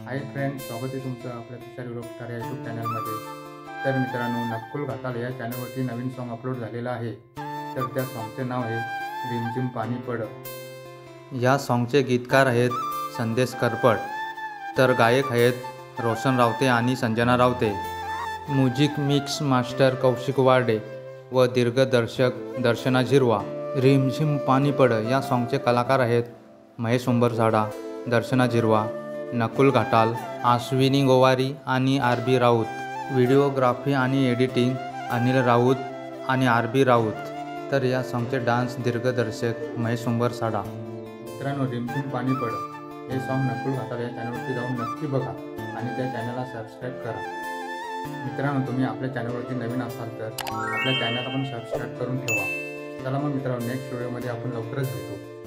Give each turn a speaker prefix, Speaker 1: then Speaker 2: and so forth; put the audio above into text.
Speaker 1: Hi friends, स्वागत आहे तुमचं आपल्या तुषार विरोधकार या यूट्यूब चॅनलमध्ये। तर मित्रांनो, नकुल घाटाल या चॅनलवरती नवीन सॉन्ग अपलोड झालेलं आहे। तर त्या सॉन्गचे नाव आहे रिमझिम पाणी पड। या सॉन्गचे गीतकार आहेत संदेश करपट, तर गायक आहेत रोशन रावते आणि Sanjana Rawate. Music mix master Kaushik Warde व दिग्दर्शक दर्शना झिरवा। रिमझिम पाणी पड या सॉन्गचे कलाकार आहेत महेश उंबरसाडा, दर्शना झिरवा, नकुल घाटाल, अश्विनी गोवारी आणि आर.बी. राऊत। व्हिडिओग्राफी आणि एडिटिंग अनिल राऊत आणि आर.बी. राऊत। तर या सॉन्गचे डान्स दिग्दर्शक महेश उंबरसाडा। मित्रांनो, रिमझिम पाणी पड हे सॉन्ग नकुल घाटाल या चॅनलवरती जाऊन नक्की बघा आणि त्या चॅनलला सबस्क्राईब करा। मित्रांनो, तुम्ही आपल्या चॅनलवरती नवीन असाल तर आपल्या चॅनलला पण सबस्क्राईब करून ठेवा। चला मग मित्रांनो, नेक्स्ट व्हिडिओमध्ये आपण लवकरच भेटू।